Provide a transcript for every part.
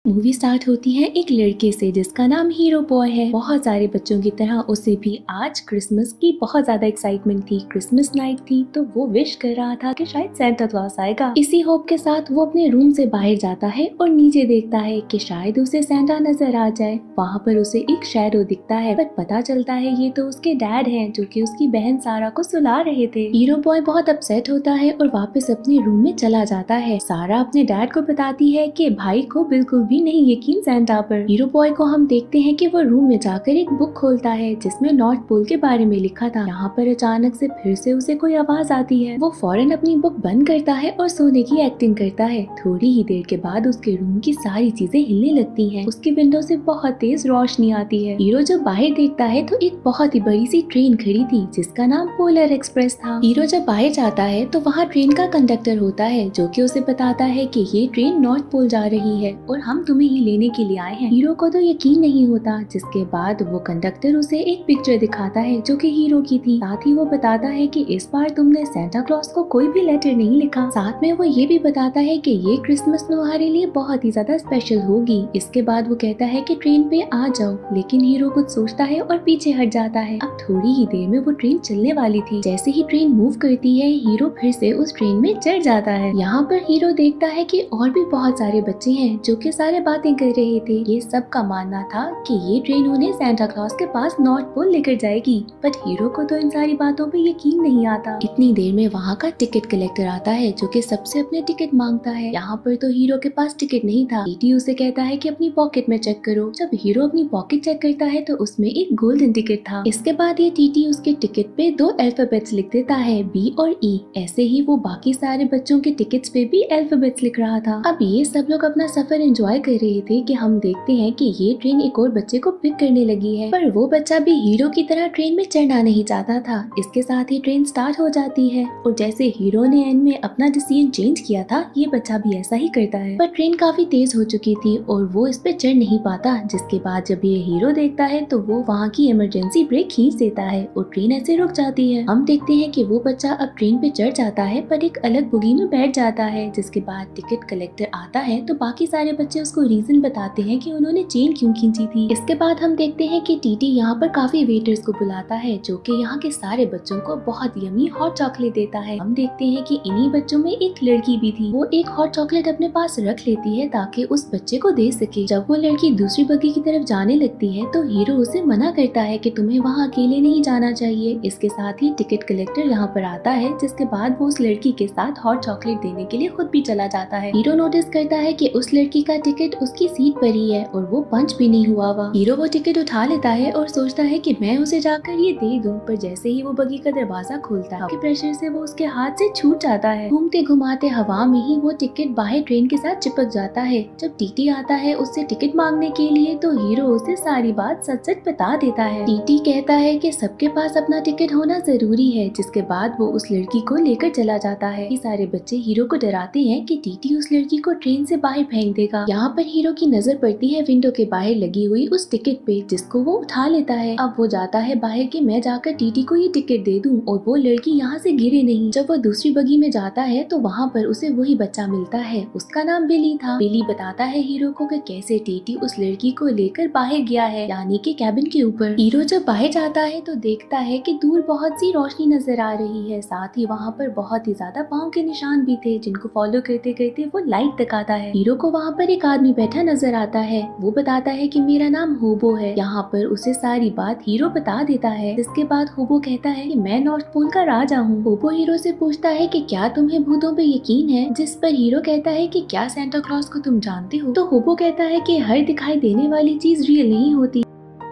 Movie start होती है एक लड़के से जिसका नाम हीरो बॉय है। बहुत सारे बच्चों की तरह उसे भी आज क्रिसमस की बहुत ज्यादा एक्साइटमेंट थी। क्रिसमस नाइट थी तो वो विश कर रहा था कि शायद सैंटा क्लॉस आएगा। इसी होप के साथ वो अपने रूम से बाहर जाता है और नीचे देखता है कि शायद उसे सैंटा नजर आ जाए। वहाँ पर उसे एक शैडो दिखता है पर पता चलता है ये तो उसके डैड हैं जो कि उसकी बहन सारा को सुला रहे थे। हीरो बॉय बहुत अपसेट होता है और वापस अपने रूम में चला जाता है। सारा अपने डैड को बताती है कि भाई को बिल्कुल भी नहीं यकीन सैंटा पर। हीरो बॉय को हम देखते हैं कि वो रूम में जाकर एक बुक खोलता है जिसमें नॉर्थ पोल के बारे में लिखा था। यहाँ पर अचानक से फिर से उसे कोई आवाज आती है। वो फौरन अपनी बुक बंद करता है और सोने की एक्टिंग करता है। थोड़ी ही देर के बाद उसके रूम की सारी चीजें हिलने लगती हैं। उसकी विंडो से बहुत तेज रोशनी आती है। हीरो जब बाहर देखता है तो एक बहुत ही बड़ी सी ट्रेन खड़ी थी जिसका नाम पोलर एक्सप्रेस था। हीरो जब बाहर जाता है तो वहाँ ट्रेन का कंडक्टर होता है जो कि उसे बताता है कि ये ट्रेन नॉर्थ पोल जा रही है और हम तुम्हें ही लेने के लिए आए हैं। हीरो को तो यकीन नहीं होता। जिसके बाद वो कंडक्टर उसे एक पिक्चर दिखाता है जो कि हीरो की थी। साथ ही वो बताता है कि इस बार तुमने सैंटा क्लॉस को कोई भी लेटर नहीं लिखा। साथ में वो ये भी बताता है कि ये क्रिसमस तुम्हारे लिए बहुत ही ज्यादा स्पेशल होगी। इसके बाद वो कहता है कि ट्रेन पे आ जाओ, लेकिन हीरो कुछ सोचता है और पीछे हट जाता है। अब थोड़ी ही देर में वो ट्रेन चलने वाली थी। जैसे ही ट्रेन मूव करती है हीरो फिर से उस ट्रेन में चढ़ जाता है। यहाँ पर हीरो देखता है कि और भी बहुत सारे बच्चे हैं जो कि सारे बातें कर रहे थे। ये सब का मानना था कि ये ट्रेन उन्हें सैंटा क्लॉस के पास नॉर्थ पोल लेकर जाएगी। बट हीरो को तो इन सारी बातों पे यकीन नहीं आता। इतनी देर में वहाँ का टिकट कलेक्टर आता है जो कि सबसे अपने टिकट मांगता है। यहाँ पर तो हीरो के पास टिकट नहीं था। टीटी उसे कहता है कि अपनी पॉकेट में चेक करो। जब हीरो अपनी पॉकेट चेक करता है तो उसमें एक गोल्डन टिकट था। इसके बाद ये टीटी उसके टिकट पे दो अल्फाबेट्स लिख देता है, बी और ई। ऐसे ही वो बाकी सारे बच्चों के टिकट्स पे भी अल्फाबेट्स लिख रहा था। अब ये सब लोग अपना सफर एंजॉय कर रहे थे कि हम देखते हैं कि ये ट्रेन एक और बच्चे को पिक करने लगी है। पर वो बच्चा भी हीरो की तरह ट्रेन में चढ़ना नहीं चाहता था। इसके साथ ही ट्रेन स्टार्ट हो जाती है और जैसे हीरो ने एंड में अपना डिसीजन चेंज किया था ये बच्चा भी ऐसा ही करता है। पर ट्रेन काफी तेज हो चुकी थी और वो इस पे चढ़ नहीं पाता। जिसके बाद जब ये हीरो देखता है तो वो वहाँ की इमरजेंसी ब्रेक खींच देता है और ट्रेन ऐसे रुक जाती है। हम देखते हैं कि वो बच्चा अब ट्रेन पे चढ़ जाता है पर एक अलग बोगी में बैठ जाता है। जिसके बाद टिकट कलेक्टर आता है तो बाकी सारे बच्चे उसको रीजन बताते हैं कि उन्होंने चेन क्यों खींची थी। इसके बाद हम देखते हैं कि टीटी यहाँ पर काफी वेटर्स को बुलाता है जो कि यहाँ के सारे बच्चों को बहुत यमी हॉट चॉकलेट देता है। हम देखते हैं कि इन्हीं बच्चों में एक लड़की भी थी। वो एक हॉट चॉकलेट अपने पास रख लेती है ताकि उस बच्चे को दे सके। जब वो लड़की दूसरी बग्गी की तरफ जाने लगती है तो हीरो उसे मना करता है कि तुम्हें वहाँ अकेले नहीं जाना चाहिए। इसके साथ ही टिकट कलेक्टर यहाँ पर आता है जिसके बाद वो उस लड़की के साथ हॉट चॉकलेट देने के लिए खुद भी चला जाता है। हीरो नोटिस करता है कि उस लड़की का टिकट उसकी सीट पर ही है और वो पंच भी नहीं हुआ हुआ। हीरो वो टिकट उठा लेता है और सोचता है कि मैं उसे जाकर ये दे दूं। पर जैसे ही वो बगी का दरवाजा खोलता है प्रेशर से वो उसके हाथ से छूट जाता है। घूमते घुमाते हवा में ही वो टिकट बाहर ट्रेन के साथ चिपक जाता है। जब टीटी आता है उससे टिकट मांगने के लिए तो हीरो उसे सारी बात सच सच बता देता है। टीटी कहता है कि सबके पास अपना टिकट होना जरूरी है। जिसके बाद वो उस लड़की को लेकर चला जाता है। ये सारे बच्चे हीरो को डराते हैं कि टीटी उस लड़की को ट्रेन से बाहर फेंक देगा। यहाँ पर हीरो की नजर पड़ती है विंडो के बाहर लगी हुई उस टिकट पे जिसको वो उठा लेता है। अब वो जाता है बाहर कि मैं जाकर टीटी को ये टिकट दे दूं और वो लड़की यहाँ से गिरे नहीं। जब वो दूसरी बगी में जाता है तो वहाँ पर उसे वही बच्चा मिलता है। उसका नाम बिली था। बिली बताता है हीरो को कि कैसे टीटी उस लड़की को लेकर बाहर गया है, यानी कि कैबिन के ऊपर। हीरो जब बाहर जाता है तो देखता है कि दूर बहुत सी रोशनी नजर आ रही है। साथ ही वहाँ पर बहुत ही ज्यादा पाँव के निशान भी थे जिनको फॉलो करते करते वो लाइट तक आता है। हीरो को वहाँ पर एक आदमी बैठा नजर आता है। वो बताता है कि मेरा नाम होबो है। यहाँ पर उसे सारी बात हीरो बता देता है। इसके बाद होबो कहता है कि मैं नॉर्थ पोल का राजा हूँ। होबो हीरो से पूछता है कि क्या तुम्हें भूतों पे यकीन है। जिस पर हीरो कहता है कि क्या सैंटा क्लॉस को तुम जानते हो। तो होबो कहता है कि हर दिखाई देने वाली चीज रियल नहीं होती।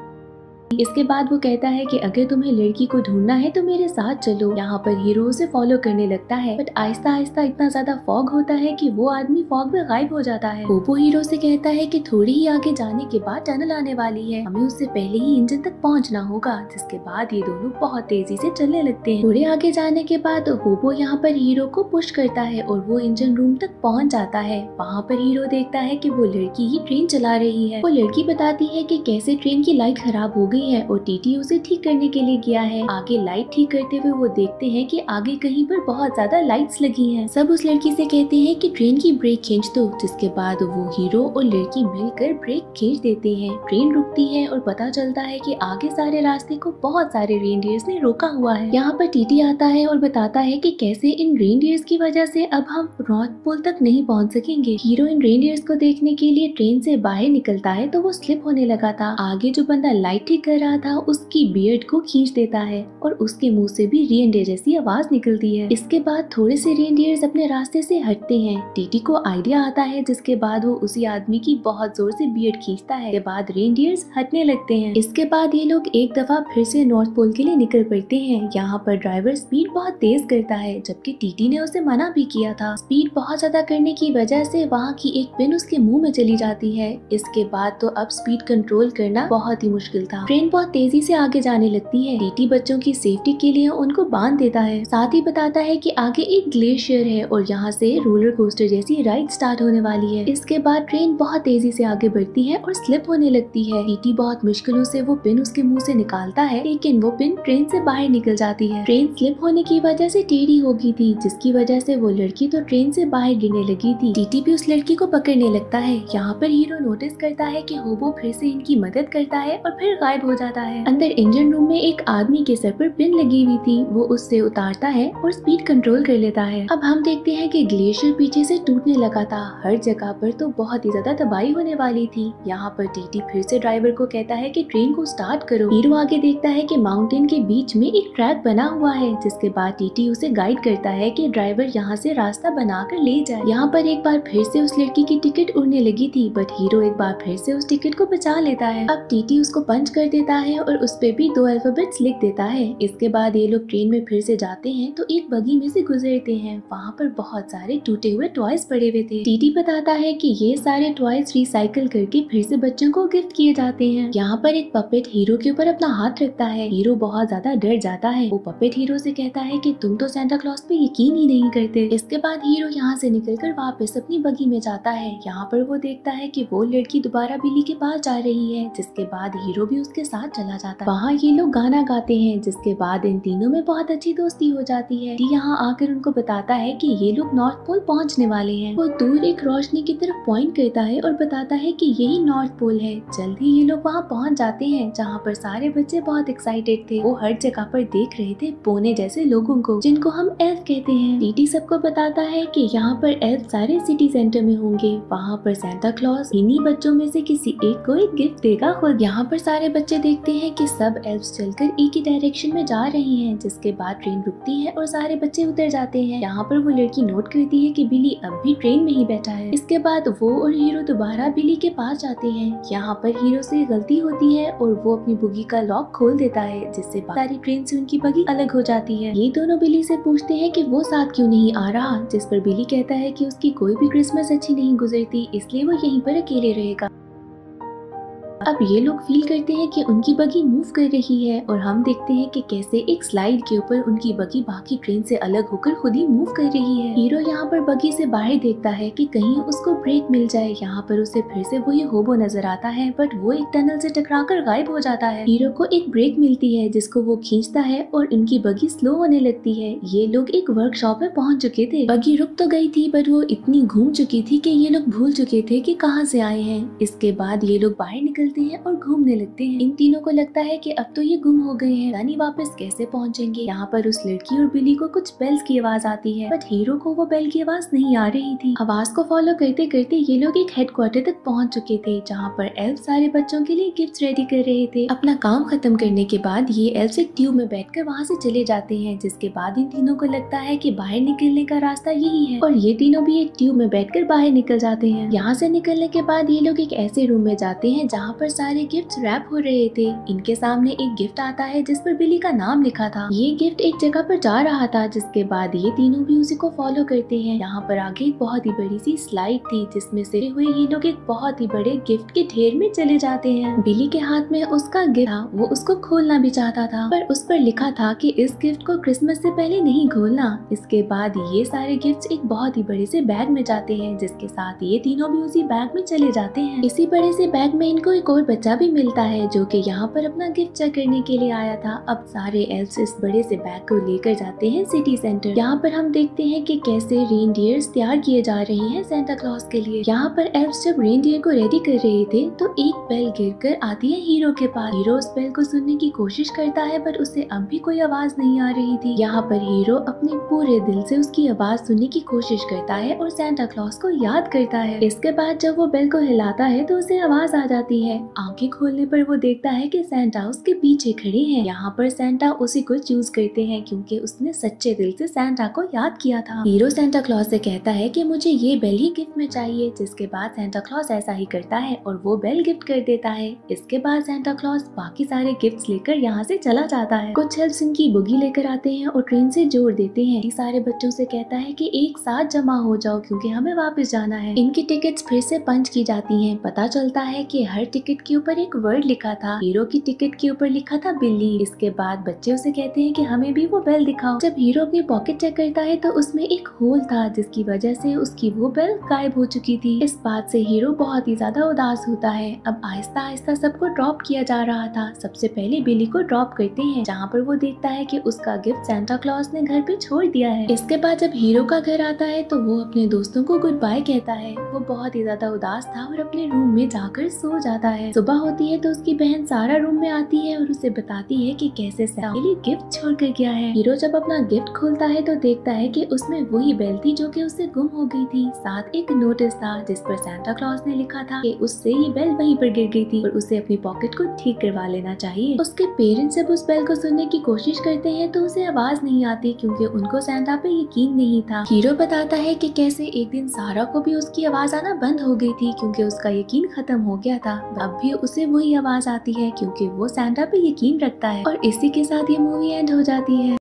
इसके बाद वो कहता है कि अगर तुम्हें लड़की को ढूंढना है तो मेरे साथ चलो। यहाँ पर हीरो उसे फॉलो करने लगता है बट आहिस्ता आहिस्ता इतना ज्यादा फॉग होता है कि वो आदमी फॉग में गायब हो जाता है। पोपो हीरो से कहता है कि थोड़ी ही आगे जाने के बाद टनल आने वाली है, हमें उससे पहले ही इंजन तक पहुँचना होगा। जिसके बाद ये दोनों बहुत तेजी से चलने लगते हैं। थोड़े आगे जाने के बाद होबो यहाँ पर हीरो को पुश करता है और वो इंजन रूम तक पहुँच जाता है। वहाँ पर हीरो देखता है कि वो लड़की ही ट्रेन चला रही है। वो लड़की बताती है कि कैसे ट्रेन की लाइट खराब हो गई हुई है और टीटी उसे ठीक करने के लिए गया है। आगे लाइट ठीक करते हुए वो देखते हैं कि आगे कहीं पर बहुत ज्यादा लाइट्स लगी हैं। सब उस लड़की से कहते हैं कि ट्रेन की ब्रेक खींच दो, जिसके बाद वो हीरो और लड़की मिलकर ब्रेक खींच देते हैं। ट्रेन रुकती है और पता चलता है कि आगे सारे रास्ते को बहुत सारे रेनडियर्स ने रोका हुआ है। यहाँ पर टीटी आता है और बताता है कि कैसे इन रेनडियर्स की वजह से अब हम नॉर्थ पोल तक नहीं पहुँच सकेंगे। हीरो इन रेनडियर्स को देखने के लिए ट्रेन से बाहर निकलता है तो वो स्लिप होने लगा था। आगे जो बंदा लाइट ठीक कर रहा था उसकी बियर्ड को खींच देता है और उसके मुंह से भी रेनडियर जैसी आवाज निकलती है। इसके बाद थोड़े से रेनडियर्स अपने रास्ते से हटते हैं। टीटी को आइडिया आता है, जिसके बाद वो उसी आदमी की बहुत जोर से बियर्ड खींचता है। इसके बाद रेनडियर्स हटने लगते हैं। इसके बाद ये लोग एक दफा फिर से नॉर्थ पोल के लिए निकल पड़ते हैं। यहाँ पर ड्राइवर स्पीड बहुत तेज करता है, जबकि टीटी ने उसे मना भी किया था। स्पीड बहुत ज्यादा करने की वजह से वहाँ की एक पिन उसके मुंह में चली जाती है। इसके बाद तो अब स्पीड कंट्रोल करना बहुत ही मुश्किल था। ट्रेन बहुत तेजी से आगे जाने लगती है। टीटी बच्चों की सेफ्टी के लिए उनको बांध देता है, साथ ही बताता है कि आगे एक ग्लेशियर है और यहाँ से रोलर कोस्टर जैसी राइड स्टार्ट होने वाली है। इसके बाद ट्रेन बहुत तेजी से आगे बढ़ती है और स्लिप होने लगती है। टीटी बहुत मुश्किलों से वो पिन उसके मुंह से निकालता है, लेकिन वो पिन ट्रेन से बाहर निकल जाती है। ट्रेन स्लिप होने की वजह से टेढ़ी हो गई थी, जिसकी वजह से वो लड़की तो ट्रेन से बाहर गिरने लगी थी। टीटी भी उस लड़की को पकड़ने लगता है। यहाँ पर हीरो नोटिस करता है कि होबो फिर से इनकी मदद करता है और फिर गायब हो जाता है। अंदर इंजन रूम में एक आदमी के सर पर पिन लगी हुई थी, वो उससे उतारता है और स्पीड कंट्रोल कर लेता है। अब हम देखते हैं कि ग्लेशियर पीछे से टूटने लगा था। हर जगह पर तो बहुत ही ज्यादा तबाही होने वाली थी। यहाँ पर टीटी फिर से ड्राइवर को कहता है कि ट्रेन को स्टार्ट करो। हीरो आगे देखता है कि माउंटेन के बीच में एक ट्रैक बना हुआ है, जिसके बाद टीटी उसे गाइड करता है कि ड्राइवर यहाँ से रास्ता बनाकर ले जाए। यहाँ पर एक बार फिर से उस लड़की की टिकट उड़ने लगी थी, बट हीरो एक बार फिर से उस टिकट को बचा लेता है। अब टीटी उसको पंच कर देता है और उस पे भी 2 अल्फाबेट्स लिख देता है। इसके बाद ये लोग ट्रेन में फिर से जाते हैं तो एक बगी में से गुजरते हैं। वहाँ पर बहुत सारे टूटे हुए टॉयज पड़े हुए थे। टीटी बताता है कि ये सारे टॉयज रिसाइकल करके फिर से बच्चों को गिफ्ट किए जाते हैं। यहाँ पर एक पपेट हीरो के ऊपर अपना हाथ रखता है। हीरो बहुत ज्यादा डर जाता है। वो पपेट हीरो से कहता है कि तुम तो सेंटा क्लॉज पे यकीन ही नहीं करते। इसके बाद हीरो यहाँ से निकलकर वापस अपनी बगी में जाता है। यहाँ पर वो देखता है कि वो लड़की दोबारा बिली के पास जा रही है, जिसके बाद हीरो भी उसके साथ चला जाता है। वहाँ ये लोग गाना गाते हैं, जिसके बाद इन तीनों में बहुत अच्छी दोस्ती हो जाती है। यहाँ आकर उनको बताता है कि ये लोग नॉर्थ पोल पहुँचने वाले हैं। वो दूर एक रोशनी की तरफ पॉइंट करता है और बताता है कि यही नॉर्थ पोल है। जल्द ही ये लोग वहाँ पहुँच जाते हैं, जहाँ पर सारे बच्चे बहुत एक्साइटेड थे। वो हर जगह पर देख रहे थे पोने जैसे लोगों को, जिनको हम एल्फ कहते हैं। टीटी सबको बताता है कि यहाँ पर एल्फ सारे सिटी सेंटर में होंगे। वहाँ पर सेंटा क्लॉज इन्हीं बच्चों में से किसी एक को एक गिफ्ट देगा खुद। यहाँ पर सारे बच्चे देखते हैं कि सब एल्फ्स चलकर एक ही डायरेक्शन में जा रही हैं। जिसके बाद ट्रेन रुकती है और सारे बच्चे उतर जाते हैं। यहाँ पर वो लड़की नोट करती है कि बिली अब भी ट्रेन में ही बैठा है। इसके बाद वो और हीरो दोबारा बिली के पास जाते हैं। यहाँ पर हीरो से गलती होती है और वो अपनी बुगी का लॉक खोल देता है, जिससे सारी ट्रेन से उनकी बगी अलग हो जाती है। ये दोनों बिली से पूछते हैं कि वो साथ क्यों नहीं आ रहा, जिस पर बिली कहता है कि उसकी कोई भी क्रिसमस अच्छी नहीं गुजरती, इसलिए वो यहीं पर अकेले रहेगा। अब ये लोग फील करते हैं कि उनकी बगी मूव कर रही है और हम देखते हैं कि कैसे एक स्लाइड के ऊपर उनकी बगी बाकी ट्रेन से अलग होकर खुद ही मूव कर रही है। हीरो यहाँ पर बगी से बाहर देखता है कि कहीं उसको ब्रेक मिल जाए। यहाँ पर उसे फिर से वही होबो नजर आता है, बट वो एक टनल से टकराकर गायब हो जाता है। हीरो को एक ब्रेक मिलती है, जिसको वो खींचता है और उनकी बगी स्लो होने लगती है। ये लोग एक वर्कशॉप में पहुँच चुके थे। बगी रुक तो गई थी, बट वो इतनी घूम चुकी थी कि ये लोग भूल चुके थे कि कहाँ से आए हैं। इसके बाद ये लोग बाहर निकलते हैं और घूमने लगते हैं। इन तीनों को लगता है कि अब तो ये गुम हो गए हैं, रानी वापस कैसे पहुंचेंगे। यहाँ पर उस लड़की और बिली को कुछ बेल्स की आवाज आती है, बट हीरो को वो बेल की आवाज नहीं आ रही थी। आवाज को फॉलो करते करते ये लोग एक हेडक्वार्टर तक पहुंच चुके थे, जहाँ पर एल्फ सारे बच्चों के लिए गिफ्ट रेडी कर रहे थे। अपना काम खत्म करने के बाद ये एल्फ एक ट्यूब में बैठकर वहाँ से चले जाते हैं, जिसके बाद इन तीनों को लगता है कि बाहर निकलने का रास्ता यही है और ये तीनों भी एक ट्यूब में बैठकर बाहर निकल जाते हैं। यहाँ से निकलने के बाद ये लोग एक ऐसे रूम में जाते हैं जहाँ पर सारे गिफ्ट रैप हो रहे थे। इनके सामने एक गिफ्ट आता है जिस पर बिली का नाम लिखा था। ये गिफ्ट एक जगह पर जा रहा था, जिसके बाद ये तीनों भी उसी को फॉलो करते हैं। यहाँ पर आगे एक बहुत ही बड़ी सी स्लाइड थी, जिसमें से हुए ये लोग एक बहुत ही बड़े गिफ्ट के ढेर में चले जाते हैं। बिली के हाथ में उसका गिफ्ट था, वो उसको खोलना भी चाहता था, पर उस पर लिखा था कि इस गिफ्ट को क्रिसमस से पहले नहीं खोलना। इसके बाद ये सारे गिफ्ट एक बहुत ही बड़े से बैग में जाते हैं, जिसके साथ ये तीनों भी उसी बैग में चले जाते हैं। इसी बड़े से बैग में इनको एक को और बच्चा भी मिलता है जो कि यहाँ पर अपना गिफ्ट चेक करने के लिए आया था। अब सारे एल्फ्स इस बड़े से बैग को लेकर जाते हैं सिटी सेंटर। यहाँ पर हम देखते हैं कि कैसे रेनडियर्स तैयार किए जा रहे हैं सेंटा क्लॉज के लिए। यहाँ पर एल्फ्स जब रेनडियर को रेडी कर रहे थे तो एक बेल गिरकर आती है हीरो के पास। हीरो उस बेल को सुनने की कोशिश करता है पर उसे अब भी कोई आवाज नहीं आ रही थी। यहाँ पर हीरो अपने पूरे दिल से उसकी आवाज सुनने की कोशिश करता है और सेंटा क्लॉज को याद करता है। इसके बाद जब वो बेल को हिलाता है तो उसे आवाज आ जाती है। आंखें खोलने पर वो देखता है कि सेंटा उसके पीछे खड़े हैं। यहाँ पर सेंटा उसी को चूज करते हैं क्योंकि उसने सच्चे दिल से सेंटा को याद किया था। हीरो सेंटा क्लॉज से कहता है कि मुझे ये बेल ही गिफ्ट में चाहिए, जिसके बाद सेंटा क्लॉज ऐसा ही करता है और वो बेल गिफ्ट कर देता है। इसके बाद सेंटा क्लॉज बाकी सारे गिफ्ट्स लेकर यहाँ से चला जाता है। कुछ हेल्प्स इनकी बुगी लेकर आते हैं और ट्रेन से जोड़ देते हैं। सारे बच्चों से कहता है कि एक साथ जमा हो जाओ क्योंकि हमें वापस जाना है। इनकी टिकट्स फिर से पंच की जाती हैं। पता चलता है कि हर टिकट के ऊपर एक वर्ड लिखा था। हीरो की टिकट के ऊपर लिखा था बिल्ली। इसके बाद बच्चे उसे कहते हैं कि हमें भी वो बेल दिखाओ। जब हीरो अपनी पॉकेट चेक करता है तो उसमें एक होल था जिसकी वजह से उसकी वो बेल गायब हो चुकी थी। इस बात से हीरो बहुत ही ज्यादा उदास होता है। अब आहिस्ता आहिस्ता सबको ड्रॉप किया जा रहा था। सबसे पहले बिल्ली को ड्रॉप करते हैं जहाँ पर वो देखता है कि उसका गिफ्ट सेंटा क्लॉज ने घर पे छोड़ दिया है। इसके बाद जब हीरो का घर आता है तो वो अपने दोस्तों को गुड बाय कहता है। वो बहुत ही ज्यादा उदास था और अपने रूम में जाकर सो जाता है। सुबह होती है तो उसकी बहन सारा रूम में आती है और उसे बताती है कि कैसे सैम के लिए गिफ्ट छोड़ कर गया है। हीरो जब अपना गिफ्ट खोलता है तो देखता है कि उसमें वही बेल थी जो कि उससे गुम हो गई थी। साथ एक नोटिस था जिस पर सेंटा क्लॉज ने लिखा था कि उससे ये बेल वहीं पर गिर गई थी और उसे अपनी पॉकेट को ठीक करवा लेना चाहिए। उसके पेरेंट्स जब उस बेल को सुनने की कोशिश करते हैं तो उसे आवाज नहीं आती क्योंकि उनको सेंटा पे यकीन नहीं था। हीरो बताता है कि कैसे एक दिन सारा को भी उसकी आवाज आना बंद हो गई थी क्योंकि उसका यकीन खत्म हो गया था। अब भी उसे वही आवाज आती है क्योंकि वो सेंटा पे यकीन रखता है। और इसी के साथ ये मूवी एंड हो जाती है।